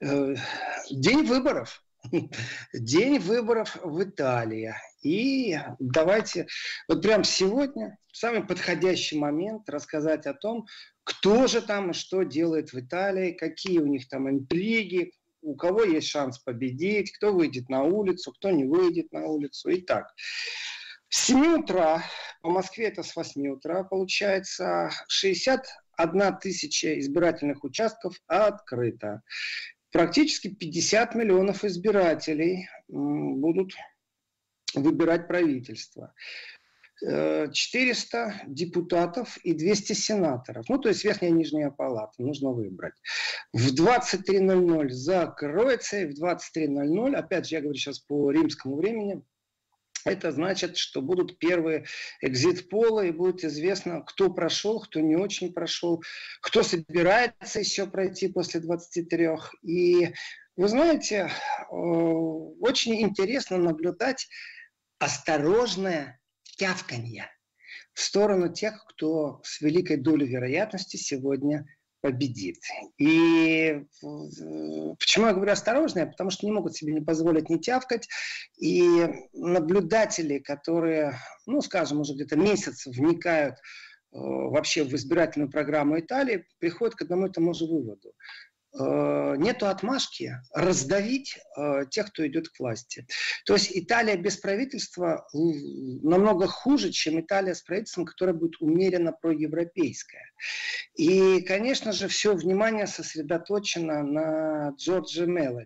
Э, День выборов. День выборов в Италии. И давайте вот прямо сегодня, самый подходящий момент, рассказать о том, кто же там и что делает в Италии, какие у них там интриги, у кого есть шанс победить, кто выйдет на улицу, кто не выйдет на улицу. Итак, с 7 утра, по Москве это с 8 утра, получается, 61 тысяча избирательных участков открыто. Практически 50 миллионов избирателей будут выбирать правительство. 400 депутатов и 200 сенаторов. Ну, то есть верхняя и нижняя палата нужно выбрать. В 23:00 закроется, и в 23:00, опять же, я говорю сейчас по римскому времени, это значит, что будут первые экзит-полы, и будет известно, кто прошел, кто не очень прошел, кто собирается еще пройти после 23. И вы знаете, очень интересно наблюдать осторожное тявканье в сторону тех, кто с великой долей вероятности сегодня победит. И почему я говорю осторожные? Потому что не могут себе не позволить не тявкать. И наблюдатели, которые, ну, скажем, уже где-то месяц вникают вообще в избирательную программу Италии, приходят к одному и тому же выводу. Нету отмашки раздавить тех, кто идет к власти. То есть Италия без правительства намного хуже, чем Италия с правительством, которое будет умеренно проевропейское. И, конечно же, все внимание сосредоточено на Джорджо Мелони.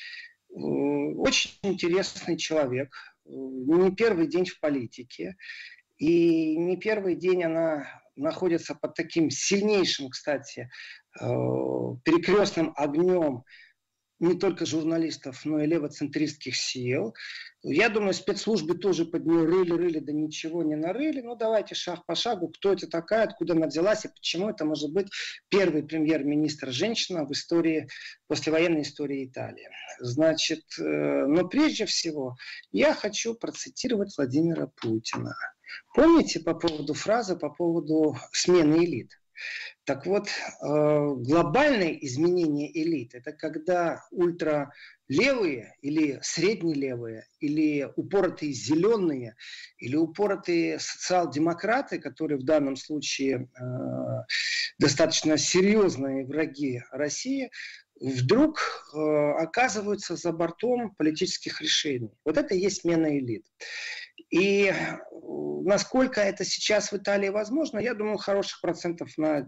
Очень интересный человек, не первый день в политике, и не первый день она находится под таким сильнейшим, кстати, перекрестным огнем не только журналистов, но и левоцентристских сил. Я думаю, спецслужбы тоже под нее рыли, да ничего не нарыли. Ну, давайте шаг по шагу, кто это такая, откуда она взялась и почему это может быть первый премьер-министр женщина в истории, послевоенной истории Италии. Значит, но прежде всего я хочу процитировать Владимира Путина. Помните по поводу фразы, по поводу смены элит? Так вот, глобальные изменения элит – это когда ультралевые или среднелевые, или упоротые зеленые, или упоротые социал-демократы, которые в данном случае достаточно серьезные враги России, вдруг оказываются за бортом политических решений. Вот это и есть смена элит. И насколько это сейчас в Италии возможно, я думаю, хороших процентов на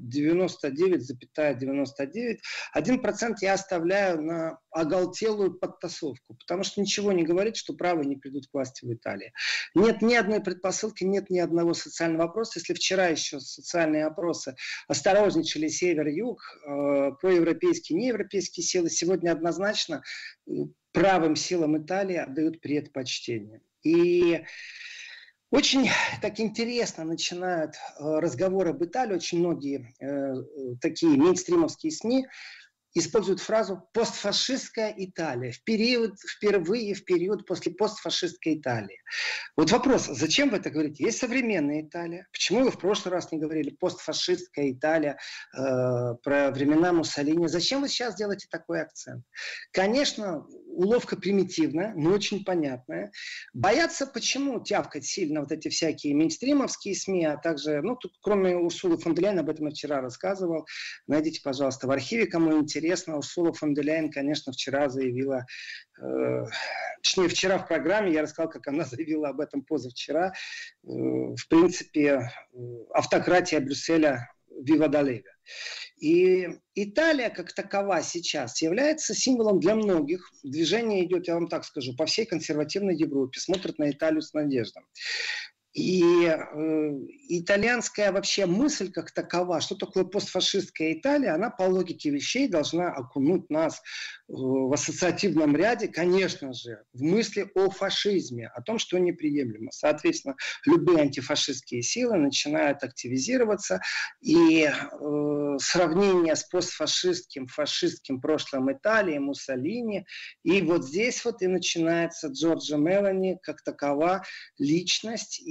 99,99. 1% я оставляю на оголтелую подтасовку, потому что ничего не говорит, что правые не придут к власти в Италии. Нет ни одной предпосылки, нет ни одного социального опроса. Если вчера еще социальные опросы осторожничали север-юг, проевропейские, неевропейские силы, сегодня однозначно правым силам Италии отдают предпочтение. И очень так интересно начинают разговоры об Италии. Очень многие такие мейнстримовские СМИ используют фразу «постфашистская Италия» впервые в период после постфашистской Италии. Вот вопрос, зачем вы это говорите? Есть современная Италия. Почему вы в прошлый раз не говорили постфашистская Италия, про времена Муссолини? Зачем вы сейчас делаете такой акцент? Конечно, уловка примитивная, но очень понятная. Боятся почему тявкать сильно вот эти всякие мейнстримовские СМИ, а также, ну, тут кроме Урсулы фон дер Ляйен, об этом я вчера рассказывал, найдите, пожалуйста, в архиве, кому интересно. Урсула фон дер Ляйен, конечно, вчера заявила, точнее, вчера в программе я рассказал, как она заявила об этом позавчера. В принципе, автократия Брюсселя «Вива да Лега». И Италия как такова сейчас является символом для многих. Движение идет, я вам так скажу, по всей консервативной Европе, смотрят на Италию с надеждой. И итальянская вообще мысль как такова, что такое постфашистская Италия, она по логике вещей должна окунуть нас в ассоциативном ряде, конечно же, в мысли о фашизме, о том, что неприемлемо. Соответственно, любые антифашистские силы начинают активизироваться, и сравнение с постфашистским, фашистским прошлым Италии, Муссолини, и вот здесь вот и начинается Джорджо Мелони как такова личность, и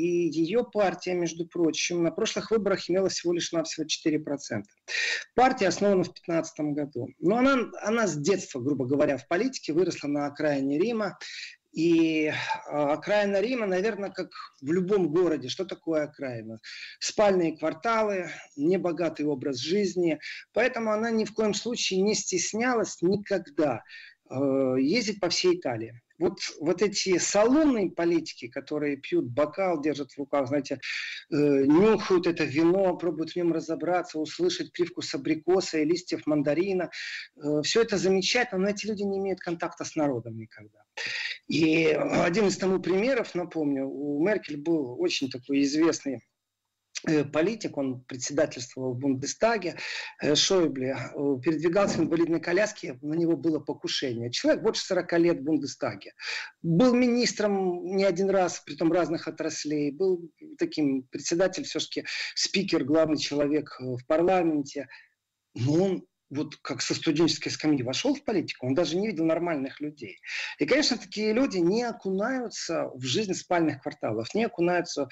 ее партия, между прочим, на прошлых выборах имела всего лишь навсего 4%. Партия основана в 2015 году. Но она с детства, грубо говоря, в политике выросла на окраине Рима. И окраина Рима, наверное, как в любом городе. Что такое окраина? Спальные кварталы, небогатый образ жизни. Поэтому она ни в коем случае не стеснялась никогда ездить по всей Италии. Вот эти салонные политики, которые пьют бокал, держат в руках, знаете, нюхают это вино, пробуют в нем разобраться, услышать привкус абрикоса и листьев мандарина. Все это замечательно, но эти люди не имеют контакта с народом никогда. И один из тому примеров, напомню, у Меркель был очень такой известный политик, он председательствовал в Бундестаге, Шойбле, передвигался в инвалидной коляске, на него было покушение. Человек больше 40 лет в Бундестаге. Был министром не один раз, притом разных отраслей, был таким председатель, все-таки спикер, главный человек в парламенте. Но он вот как со студенческой скамьи вошел в политику, он даже не видел нормальных людей. И, конечно, такие люди не окунаются в жизнь спальных кварталов, не окунаются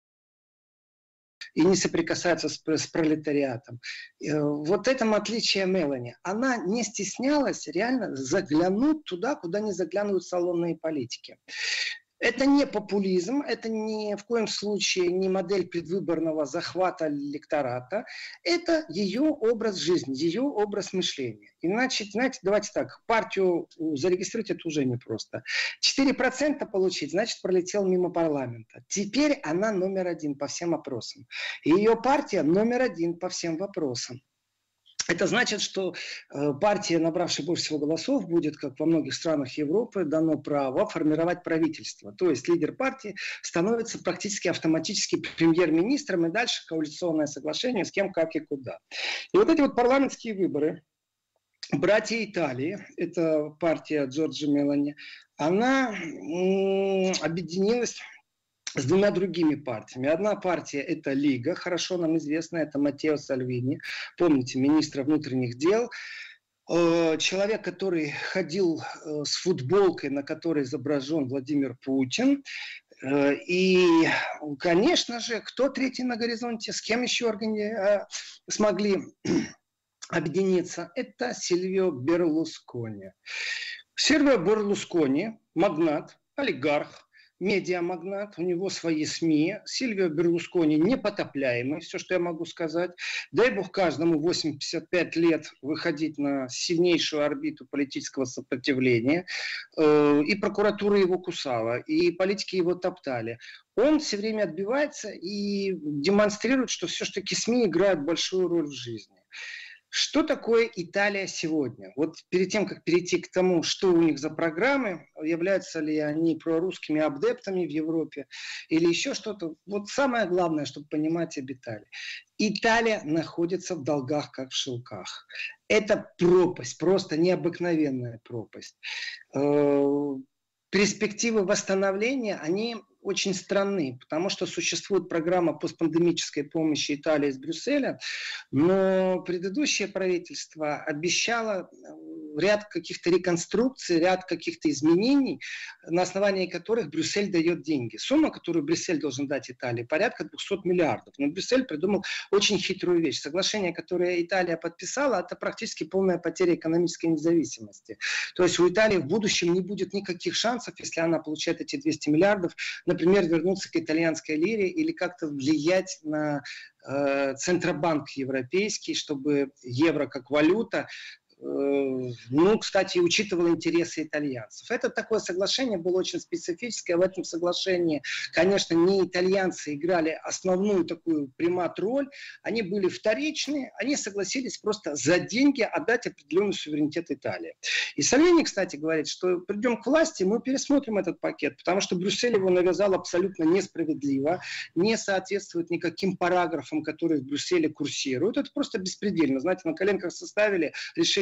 и не соприкасаются с пролетариатом. Вот этом отличие Мелани. Она не стеснялась реально заглянуть туда, куда не заглядывают салонные политики. Это не популизм, это ни в коем случае не модель предвыборного захвата электората. Это ее образ жизни, ее образ мышления. Иначе, знаете, давайте так, партию зарегистрировать это уже непросто. 4% получить, значит, пролетел мимо парламента. Теперь она номер один по всем опросам. И ее партия номер один по всем вопросам. Это значит, что партия, набравшая больше всего голосов, будет, как во многих странах Европы, дано право формировать правительство. То есть лидер партии становится практически автоматически премьер-министром, и дальше коалиционное соглашение с кем, как и куда. И вот эти вот парламентские выборы, братья Италии, это партия Джорджа Мелони, она объединилась с двумя другими партиями. Одна партия – это Лига, хорошо нам известная, это Маттео Сальвини, помните, министра внутренних дел, человек, который ходил с футболкой, на которой изображен Владимир Путин. И, конечно же, кто третий на горизонте, с кем еще смогли объединиться, это Сильвио Берлускони. Сильвио Берлускони – магнат, олигарх, медиамагнат, у него свои СМИ. Сильвио Берлускони непотопляемый, все, что я могу сказать. Дай бог каждому 85 лет выходить на сильнейшую орбиту политического сопротивления. И прокуратура его кусала, и политики его топтали. Он все время отбивается и демонстрирует, что все-таки СМИ играют большую роль в жизни. Что такое Италия сегодня? Вот перед тем, как перейти к тому, что у них за программы, являются ли они прорусскими адептами в Европе или еще что-то. Вот самое главное, чтобы понимать об Италии. Италия находится в долгах, как в шелках. Это пропасть, просто необыкновенная пропасть. Перспективы восстановления, они очень странны, потому что существует программа постпандемической помощи Италии из Брюсселя, но предыдущее правительство обещало ряд каких-то реконструкций, ряд каких-то изменений, на основании которых Брюссель дает деньги. Сумма, которую Брюссель должен дать Италии, порядка 200 миллиардов. Но Брюссель придумал очень хитрую вещь. Соглашение, которое Италия подписала, это практически полная потеря экономической независимости. То есть у Италии в будущем не будет никаких шансов, если она получает эти 200 миллиардов, например, вернуться к итальянской лире или как-то влиять на Центробанк европейский, чтобы евро как валюта, кстати, учитывало интересы итальянцев. Это такое соглашение было очень специфическое. В этом соглашении, конечно, не итальянцы играли основную такую примат-роль. Они были вторичные. Они согласились просто за деньги отдать определенный суверенитет Италии. И Сальвини, кстати, говорит, что придем к власти, мы пересмотрим этот пакет, потому что Брюссель его навязал абсолютно несправедливо, не соответствует никаким параграфам, которые в Брюсселе курсируют. Это просто беспредельно. Знаете, на коленках составили, решили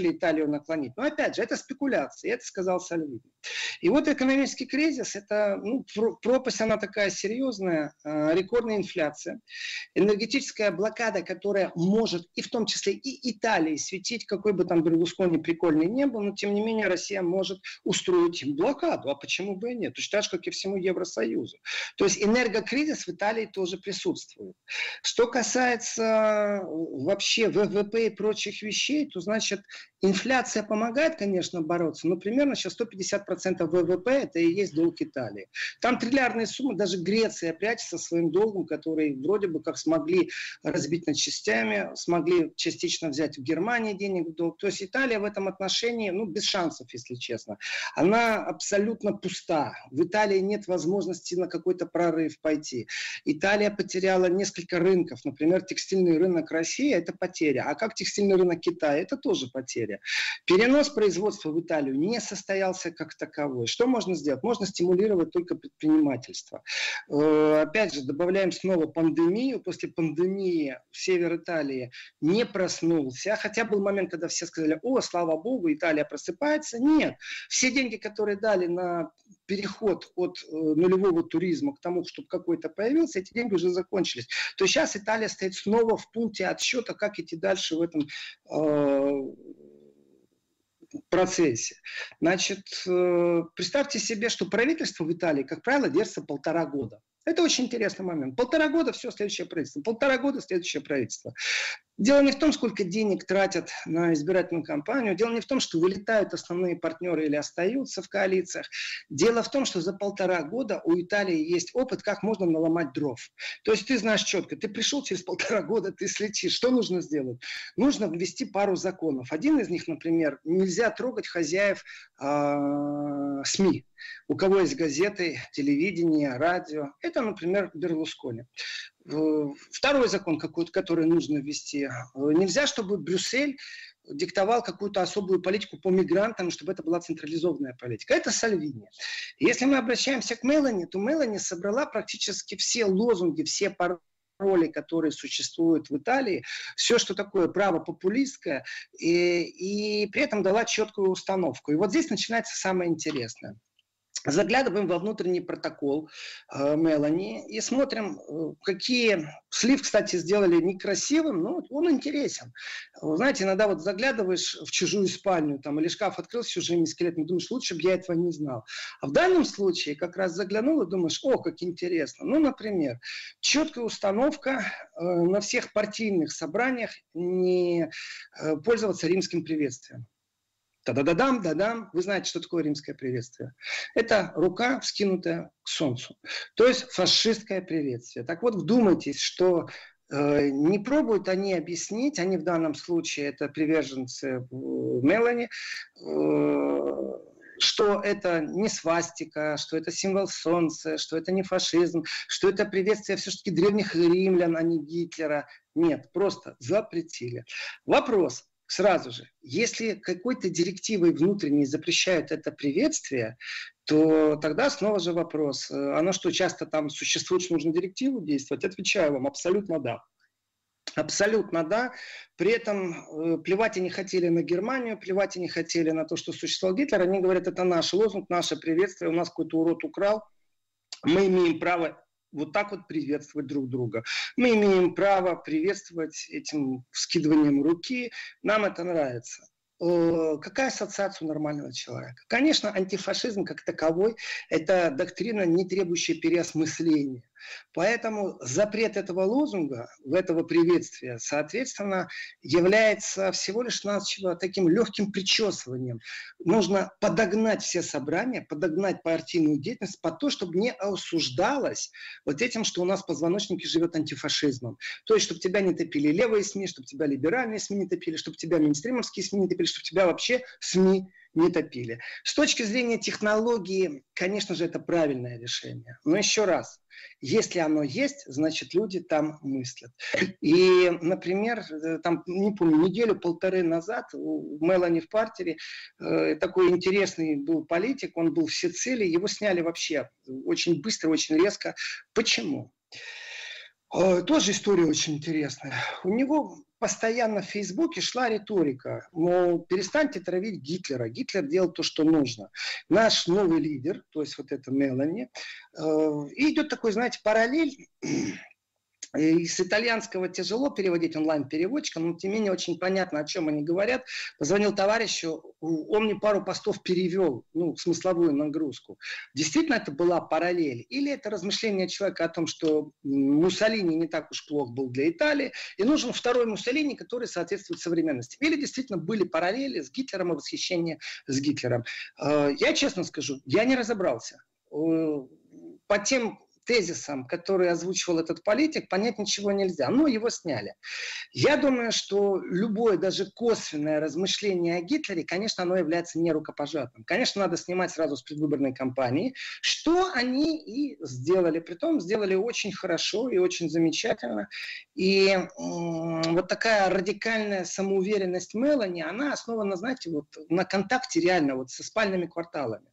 хотели Италию наклонить. Но опять же, это спекуляции, это сказал Сальвини. И вот экономический кризис, это пропасть, она такая серьезная, рекордная инфляция, энергетическая блокада, которая может и в том числе и Италии светить, какой бы там Берлускони прикольный не был, но тем не менее Россия может устроить блокаду. А почему бы и нет? Точно так же, как и всему Евросоюзу. То есть энергокризис в Италии тоже присутствует. Что касается вообще ВВП и прочих вещей, то значит инфляция помогает, конечно, бороться, но примерно сейчас 150% ВВП это и есть долг Италии. Там триллиардные суммы, даже Греция прячется своим долгом, который вроде бы как смогли разбить над частями, смогли частично взять в Германии денег в долг. То есть Италия в этом отношении, без шансов, если честно. Она абсолютно пуста. В Италии нет возможности на какой-то прорыв пойти. Италия потеряла несколько рынков. Например, текстильный рынок России – это потеря. А как текстильный рынок Китая – это тоже потеря. Перенос производства в Италию не состоялся как таковой. Что можно сделать? Можно стимулировать только предпринимательство. Опять же, добавляем снова пандемию. После пандемии север Италии не проснулся. Хотя был момент, когда все сказали: о, слава богу, Италия просыпается. Нет. Все деньги, которые дали на переход от нулевого туризма к тому, чтобы какой-то появился, эти деньги уже закончились. То есть сейчас Италия стоит снова в пункте отсчета, как идти дальше в этом процессе. Значит, представьте себе, что правительство в Италии, как правило, держится 1,5 года. Это очень интересный момент. 1,5 года, все, следующее правительство. 1,5 года, следующее правительство. Дело не в том, сколько денег тратят на избирательную кампанию. Дело не в том, что вылетают основные партнеры или остаются в коалициях. Дело в том, что за 1,5 года у Италии есть опыт, как можно наломать дров. То есть ты знаешь четко, ты пришел через 1,5 года, ты слетишь. Что нужно сделать? Нужно ввести пару законов. Один из них, например, нельзя трогать хозяев СМИ. У кого есть газеты, телевидение, радио. Это, например, Берлускони. Второй закон, который нужно ввести. Нельзя, чтобы Брюссель диктовал какую-то особую политику по мигрантам, чтобы это была централизованная политика. Это Сальвини. Если мы обращаемся к Мелани, то Мелани собрала практически все лозунги, все пароли, которые существуют в Италии, все, что такое право популистское, и при этом дала четкую установку. И вот здесь начинается самое интересное. Заглядываем во внутренний протокол Мелани и смотрим, какие... Слив, кстати, сделали некрасивым, но он интересен. Вы знаете, иногда вот заглядываешь в чужую спальню, там, или шкаф открыл с чужими скелетами, думаешь, лучше бы я этого не знал. А в данном случае как раз заглянул и думаешь, о, как интересно. Например, четкая установка на всех партийных собраниях не пользоваться римским приветствием. Та-да-да-дам, да-дам. Вы знаете, что такое римское приветствие. Это рука, вскинутая к солнцу. То есть фашистское приветствие. Так вот, вдумайтесь, что не пробуют они объяснить, они в данном случае, это приверженцы Мелани, что это не свастика, что это символ солнца, что это не фашизм, что это приветствие все-таки древних римлян, а не Гитлера. Нет, просто запретили. Вопрос. Сразу же, если какой-то директивой внутренней запрещают это приветствие, то тогда снова же вопрос, оно что, часто там существует, что нужно директиву действовать? Отвечаю вам, абсолютно да. Абсолютно да. При этом плевать они хотели на Германию, плевать они хотели на то, что существовал Гитлер. Они говорят, это наш лозунг, наше приветствие, у нас какой-то урод украл. Мы имеем право вот так вот приветствовать друг друга. Мы имеем право приветствовать этим вскидыванием руки. Нам это нравится. Какая ассоциация у нормального человека? Конечно, антифашизм как таковой – это доктрина, не требующая переосмысления. Поэтому запрет этого лозунга, этого приветствия, соответственно, является всего лишь навсего таким легким причесыванием. Нужно подогнать все собрания, подогнать партийную деятельность под то, чтобы не осуждалось вот этим, что у нас в позвоночнике живет антифашизмом. То есть, чтобы тебя не топили левые СМИ, чтобы тебя либеральные СМИ не топили, чтобы тебя мейнстримовские СМИ не топили, чтобы тебя вообще СМИ не топили. С точки зрения технологии, конечно же, это правильное решение. Но еще раз, если оно есть, значит, люди там мыслят. И, например, там, не помню, неделю-полторы назад у Мелани в партере такой интересный был политик, он был в Сицилии, его сняли вообще очень быстро, очень резко. Почему? Тоже история очень интересная. У него постоянно в Фейсбуке шла риторика, мол, перестаньте травить Гитлера. Гитлер делал то, что нужно. Наш новый лидер, то есть вот это Мелани, и идет такой, знаете, параллель. И с итальянского тяжело переводить онлайн-переводчиком, но тем не менее очень понятно, о чем они говорят. Позвонил товарищу, он мне пару постов перевел, смысловую нагрузку. Действительно это была параллель? Или это размышление человека о том, что Муссолини не так уж плох был для Италии, и нужен второй Муссолини, который соответствует современности? Или действительно были параллели с Гитлером и восхищение с Гитлером? Я честно скажу, я не разобрался. По тем тезисам, который озвучивал этот политик, понять ничего нельзя. Но его сняли. Я думаю, что любое, даже косвенное размышление о Гитлере, конечно, оно является нерукопожатным. Конечно, надо снимать сразу с предвыборной кампании, что они и сделали. Притом сделали очень хорошо и очень замечательно. И вот такая радикальная самоуверенность Мелани, она основана, знаете, вот на контакте реально вот со спальными кварталами,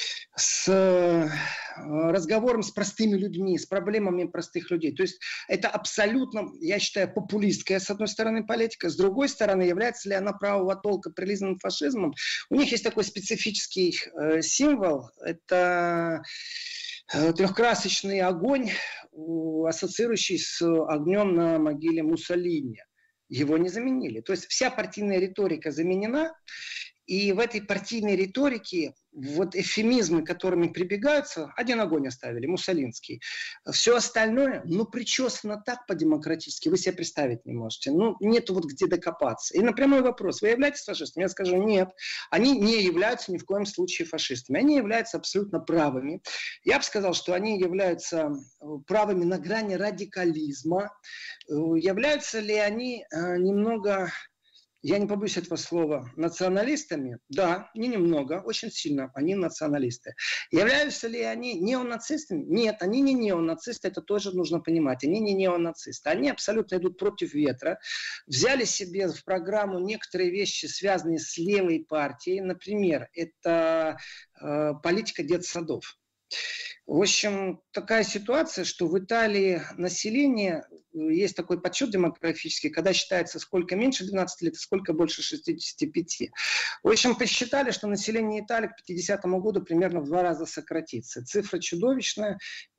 с разговором с простыми людьми, с проблемами простых людей. То есть это абсолютно, я считаю, популистская, с одной стороны, политика, с другой стороны, является ли она правого толка прилизанным фашизмом. У них есть такой специфический символ, это трехкрасочный огонь, ассоциирующий с огнем на могиле Муссолини. Его не заменили. То есть вся партийная риторика заменена, и в этой партийной риторике вот эвфемизмы, которыми прибегаются, один огонь оставили, муссолинский. Все остальное, причесано так по-демократически, вы себе представить не можете. Нету вот где докопаться. И на прямой вопрос, вы являетесь фашистами? Я скажу, нет. Они не являются ни в коем случае фашистами. Они являются абсолютно правыми. Я бы сказал, что они являются правыми на грани радикализма. Являются ли они немного... Я не побоюсь этого слова, националистами? Да, не немного, очень сильно они националисты. Являются ли они неонацистами? Нет, они не неонацисты, это тоже нужно понимать. Они не неонацисты. Они абсолютно идут против ветра. Взяли себе в программу некоторые вещи, связанные с левой партией. Например, это политика детсадов. В общем, такая ситуация, что в Италии население, есть такой подсчет демографический, когда считается, сколько меньше 12 лет, сколько больше 65. В общем, посчитали, что население Италии к 50 году примерно в 2 раза сократится. Цифра чудовищная,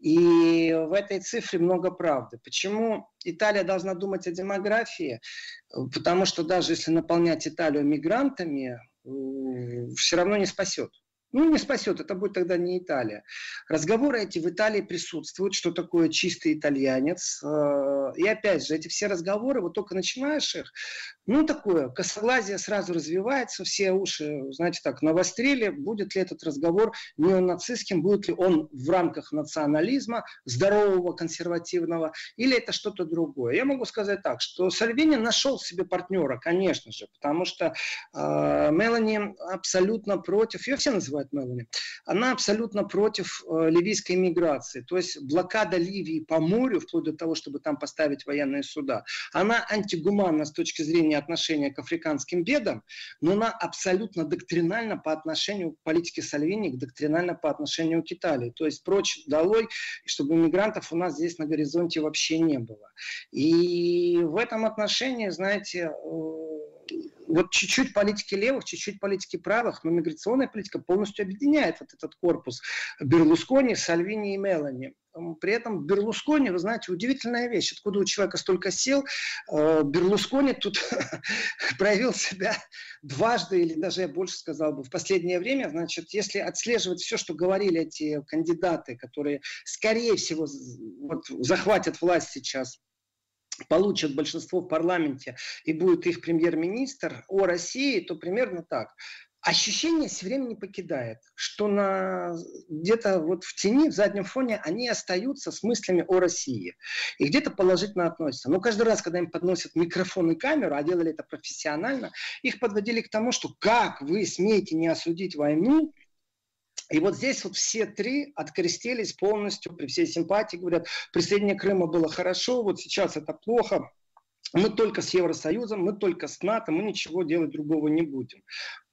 и в этой цифре много правды. Почему Италия должна думать о демографии? Потому что даже если наполнять Италию мигрантами, все равно не спасет. Не спасет, это будет тогда не Италия. Разговоры эти в Италии присутствуют, что такое чистый итальянец. И опять же, эти все разговоры, вот только начинаешь их, такое, косоглазие сразу развивается, все уши, знаете так, навострили, будет ли этот разговор неонацистским, будет ли он в рамках национализма, здорового, консервативного, или это что-то другое. Я могу сказать так, что Сальвини нашел себе партнера, конечно же, потому что Мелани абсолютно против, ее все называют Мелани, она абсолютно против ливийской миграции. То есть блокада Ливии по морю, вплоть до того, чтобы там поставить военные суда, она антигуманна с точки зрения отношения к африканским бедам, но она абсолютно доктринальна по отношению к политике Сальвини, доктринально по отношению к Италии. То есть прочь долой, чтобы мигрантов у нас здесь на горизонте вообще не было. И в этом отношении, знаете, вот чуть-чуть политики левых, чуть-чуть политики правых, но миграционная политика полностью объединяет вот этот корпус Берлускони, Сальвини и Мелани. При этом Берлускони, вы знаете, удивительная вещь. Откуда у человека столько сил? Берлускони тут проявил себя дважды, или даже я больше сказал бы, в последнее время. Значит, если отслеживать все, что говорили эти кандидаты, которые, скорее всего, вот, захватят власть сейчас, получат большинство в парламенте и будет их премьер-министр, о России, то примерно так. Ощущение все время не покидает, что где-то вот в тени, в заднем фоне они остаются с мыслями о России. И где-то положительно относятся. Но каждый раз, когда им подносят микрофон и камеру, а делали это профессионально, их подводили к тому, что как вы смеете не осудить войну. И вот здесь вот все три открестились полностью, при всей симпатии, говорят, присоединение Крыма было хорошо, вот сейчас это плохо, мы только с Евросоюзом, мы только с НАТО, мы ничего делать другого не будем.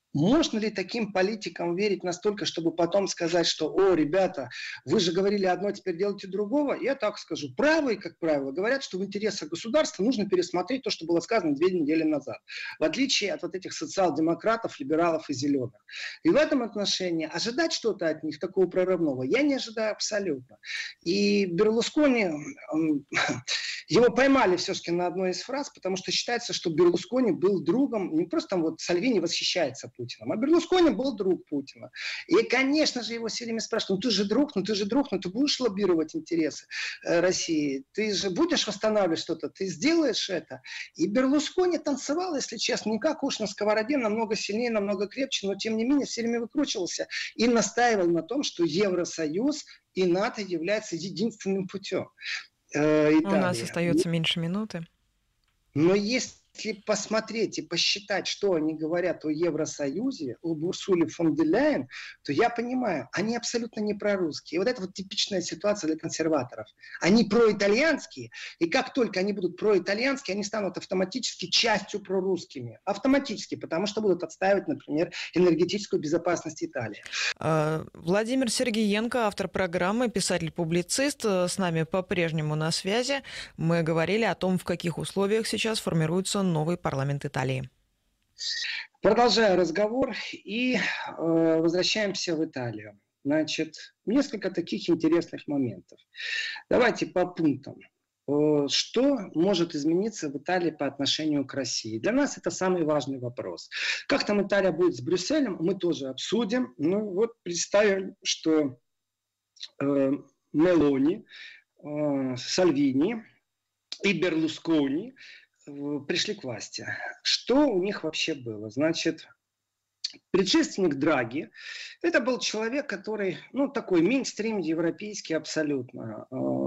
Можно ли таким политикам верить настолько, чтобы потом сказать, что, о, ребята, вы же говорили одно, теперь делайте другого? Я так скажу. Правые, как правило, говорят, что в интересах государства нужно пересмотреть то, что было сказано 2 недели назад. В отличие от вот этих социал-демократов, либералов и зеленых. И в этом отношении ожидать что-то от них такого прорывного я не ожидаю абсолютно. И Берлускони, его поймали все-таки на одной из фраз, потому что считается, что Берлускони был другом, не просто там вот Сальвини восхищается Путиным, а Берлускони был друг Путина. И, конечно же, его все время спрашивают, ну ты же друг, ты будешь лоббировать интересы России, ты же будешь восстанавливать что-то, ты сделаешь это. И Берлускони танцевал, если честно, не как уж на сковороде, намного сильнее, намного крепче, но тем не менее все время выкручивался и настаивал на том, что Евросоюз и НАТО являются единственным путем. У нас остается меньше минуты. Но если посмотреть и посчитать, что они говорят о Евросоюзе, об Урсуле фон дер Ляйен, то я понимаю, они абсолютно не прорусские. И вот это вот типичная ситуация для консерваторов. Они проитальянские, и как только они будут проитальянские, они станут автоматически частью прорусскими. Автоматически, потому что будут отстаивать, например, энергетическую безопасность Италии. Владимир Сергеенко, автор программы, писатель-публицист, с нами по-прежнему на связи. Мы говорили о том, в каких условиях сейчас формируется новый парламент Италии. Продолжая разговор и возвращаемся в Италию. Значит, несколько таких интересных моментов. Давайте по пунктам. Что может измениться в Италии по отношению к России? Для нас это самый важный вопрос. Как там Италия будет с Брюсселем, мы тоже обсудим. Ну вот представим, что Мелони, Сальвини и Берлускони пришли к власти. Что у них вообще было? Значит, предшественник Драги, это был человек, который, такой мейнстрим европейский абсолютно,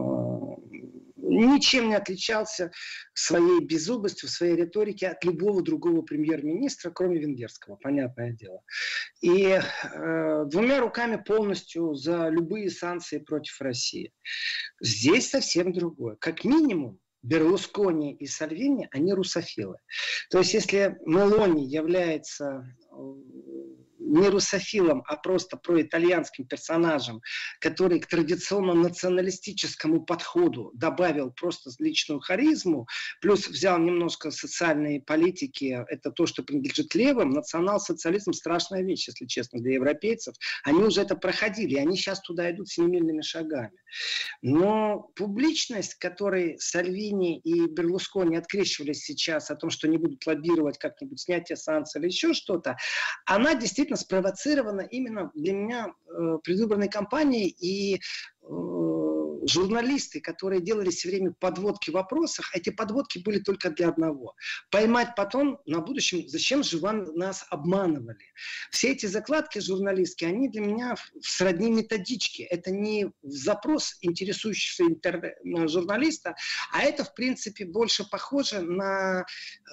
ничем не отличался своей беззубостью, своей риторике от любого другого премьер-министра, кроме венгерского, понятное дело. И 2 руками полностью за любые санкции против России. Здесь совсем другое. Как минимум, Берлускони и Сальвини, они русофилы. То есть, если Мелони является не русофилом, а просто проитальянским персонажем, который к традиционному националистическому подходу добавил просто личную харизму, плюс взял немножко социальной политики, это то, что принадлежит левым, национал-социализм страшная вещь, если честно, для европейцев. Они уже это проходили, и они сейчас туда идут семимильными шагами. Но публичность, которой Сальвини и Берлускони открещивались сейчас о том, что не будут лоббировать как-нибудь снятие санкций или еще что-то, она действительно спровоцирована именно для меня предвыборной кампанией и журналисты, которые делали все время подводки в вопросах, эти подводки были только для одного. Поймать потом на будущем, зачем же вам нас обманывали. Все эти закладки журналистские, они для меня сродни методичке. Это не запрос интересующегося журналиста, а это, в принципе, больше похоже на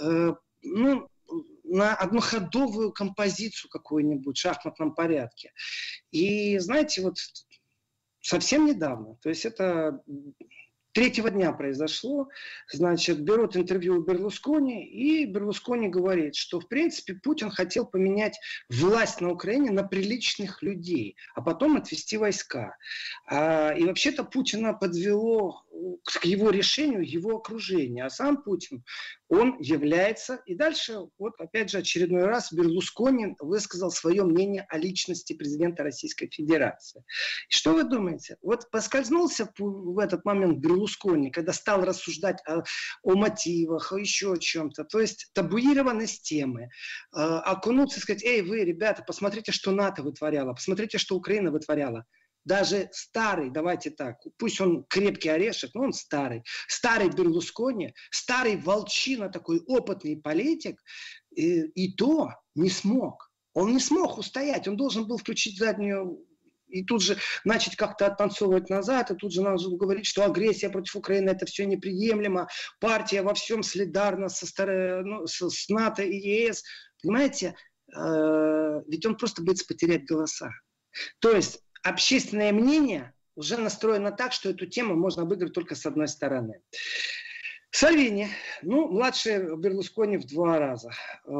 одноходовую композицию какую-нибудь в шахматном порядке. И, знаете, вот совсем недавно, то есть это 3-го дня произошло, значит, берут интервью у Берлускони, и Берлускони говорит, что, в принципе, Путин хотел поменять власть на Украине на приличных людей, а потом отвести войска. И вообще-то Путина подвело к его решению его окружение, а сам Путин, он является, и дальше, вот опять же, очередной раз Берлускони высказал свое мнение о личности президента Российской Федерации. И что вы думаете? Вот поскользнулся в этот момент Берлускони, когда стал рассуждать о мотивах, о еще чем-то, то есть табуированность темы, окунуться и сказать, эй, вы, ребята, посмотрите, что НАТО вытворяло, посмотрите, что Украина вытворяла. Даже старый, давайте так, пусть он крепкий орешек, но он старый Берлускони, старый волчина, такой опытный политик, и то не смог. Он не смог устоять, он должен был включить заднюю и тут же начать как-то оттанцовывать назад, и тут же надо говорить, что агрессия против Украины это все неприемлемо, партия во всем солидарна с НАТО и ЕС. Понимаете, ведь он просто боится потерять голоса. То есть общественное мнение уже настроено так, что эту тему можно обыграть только с одной стороны. Сальвини, младше Берлускони в 2 раза.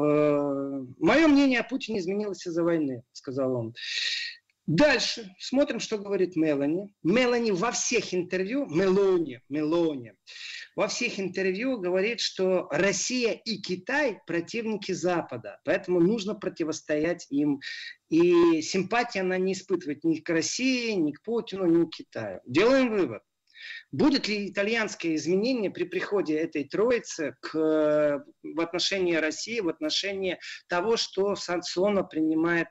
Мое мнение о Путине изменилось из-за войны, сказал он. Дальше смотрим, что говорит Мелани. Мелани во всех интервью, Мелони, во всех интервью говорит, что Россия и Китай противники Запада, поэтому нужно противостоять им. И симпатии она не испытывает ни к России, ни к Путину, ни к Китаю. Делаем вывод. Будет ли итальянское изменение при приходе этой троицы в отношении России, в отношении того, что санкционно принимает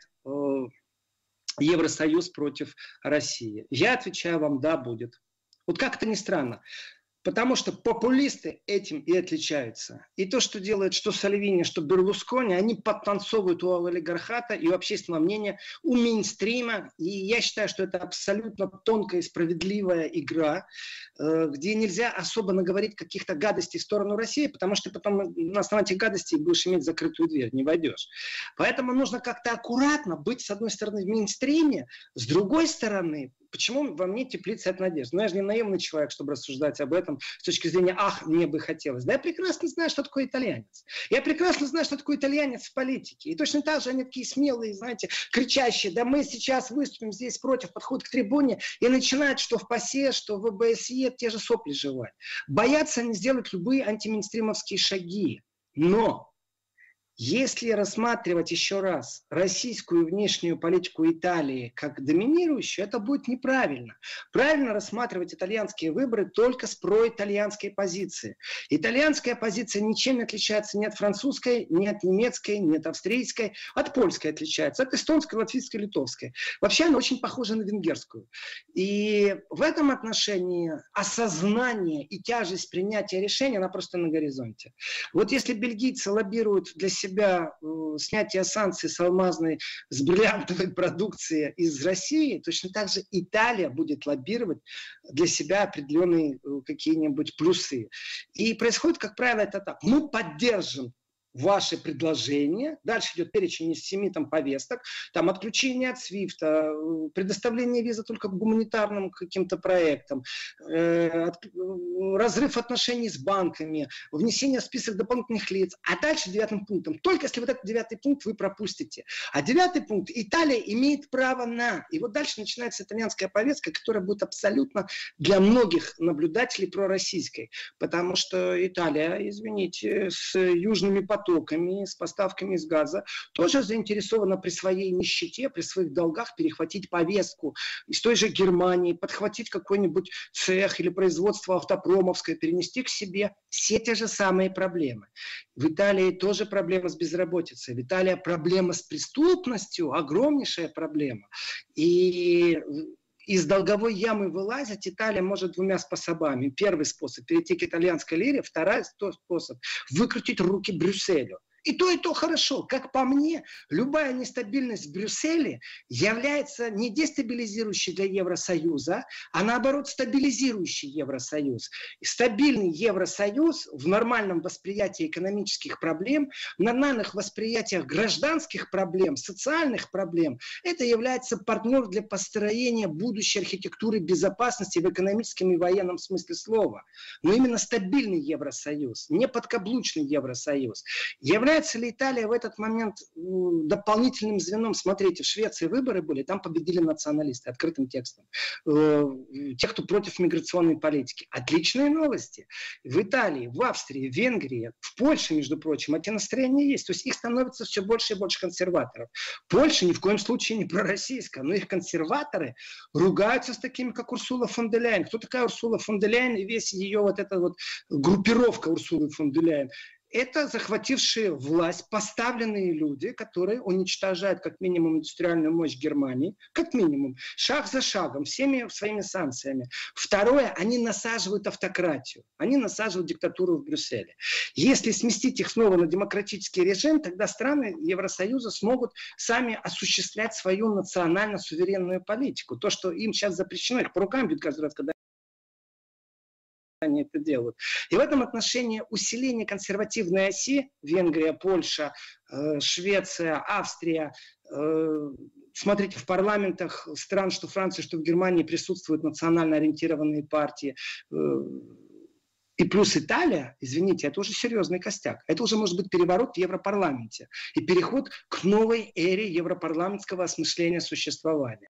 Евросоюз против России? Я отвечаю вам, да, будет. Вот как это ни странно. Потому что популисты этим и отличаются. И то, что делает что Сальвини, что Берлускони, они подтанцовывают у олигархата и у общественного мнения, у мейнстрима. И я считаю, что это абсолютно тонкая и справедливая игра, где нельзя особо наговорить каких-то гадостей в сторону России, потому что потом на основании этих гадостей будешь иметь закрытую дверь, не войдешь. Поэтому нужно как-то аккуратно быть, с одной стороны, в мейнстриме, с другой стороны, почему во мне теплится эта надежда? Я же не наивный человек, чтобы рассуждать об этом с точки зрения «ах, мне бы хотелось». Да я прекрасно знаю, что такое итальянец. Я прекрасно знаю, что такое итальянец в политике. И точно так же они такие смелые, знаете, кричащие: да мы сейчас выступим здесь против, подходят к трибуне и начинают что в ПАСЕ, что в ОБСЕ те же сопли жевать. Боятся они сделать любые антимейнстримовские шаги. Но если рассматривать еще раз российскую внешнюю политику Италии как доминирующую, это будет неправильно. Правильно рассматривать итальянские выборы только с проитальянской позиции. Итальянская позиция ничем не отличается ни от французской, ни от немецкой, ни от австрийской, от польской отличается, от эстонской, латвийской, литовской. Вообще она очень похожа на венгерскую. И в этом отношении осознание и тяжесть принятия решения, она просто на горизонте. Вот если бельгийцы лоббируют для себя снятие санкций с алмазной, с бриллиантовой продукции из России, точно так же Италия будет лоббировать для себя определенные какие-нибудь плюсы. И происходит, как правило, это так. Мы поддержим ваши предложения. Дальше идет перечень из 7 повесток. Там отключение от Свифта, предоставление визы только к гуманитарным каким-то проектам, разрыв отношений с банками, внесение в список дополнительных лиц. А дальше 9 пунктом. Только если вот этот 9 пункт вы пропустите. А 9 пункт Италия имеет право на. И вот дальше начинается итальянская повестка, которая будет абсолютно для многих наблюдателей пророссийской. Потому что Италия, извините, с южными потоками, с поставками из газа, тоже заинтересована при своей нищете, при своих долгах перехватить повестку из той же Германии, подхватить какой-нибудь цех или производство автопромовское, перенести к себе все те же самые проблемы. В Италии тоже проблема с безработицей. В Италии проблема с преступностью, огромнейшая проблема. И из долговой ямы вылазить Италия может 2 способами. Первый способ – перейти к итальянской лире. Второй способ – выкрутить руки Брюсселю. И то хорошо. Как по мне, любая нестабильность в Брюсселе является не дестабилизирующей для Евросоюза, а наоборот стабилизирующей Евросоюз. И стабильный Евросоюз в нормальном восприятии экономических проблем, в нормальных восприятиях гражданских проблем, социальных проблем, это является партнер для построения будущей архитектуры безопасности в экономическом и военном смысле слова. Но именно стабильный Евросоюз, не подкаблучный Евросоюз. Является ли Италия в этот момент дополнительным звеном? Смотрите, в Швеции выборы были, там победили националисты открытым текстом. Те, кто против миграционной политики. Отличные новости. В Италии, в Австрии, в Венгрии, в Польше, между прочим, эти настроения есть. То есть их становится все больше и больше консерваторов. Польша ни в коем случае не пророссийская, но их консерваторы ругаются с такими, как Урсула фон дер Ляйен. Кто такая Урсула фон дер Ляйен и весь ее вот эта вот группировка Урсулы фон дер Ляйен? Это захватившие власть, поставленные люди, которые уничтожают как минимум индустриальную мощь Германии, как минимум, шаг за шагом, всеми своими санкциями. Второе, они насаживают автократию, они насаживают диктатуру в Брюсселе. Если сместить их снова на демократический режим, тогда страны Евросоюза смогут сами осуществлять свою национально-суверенную политику. То, что им сейчас запрещено, их по рукам бьют каждый раз, когда они это делают. И в этом отношении усиление консервативной оси, Венгрия, Польша, Швеция, Австрия, смотрите, в парламентах стран, что Франции, что в Германии, присутствуют национально ориентированные партии. И плюс Италия, извините, это уже серьезный костяк. Это уже может быть переворот в Европарламенте и переход к новой эре европарламентского осмысления существования.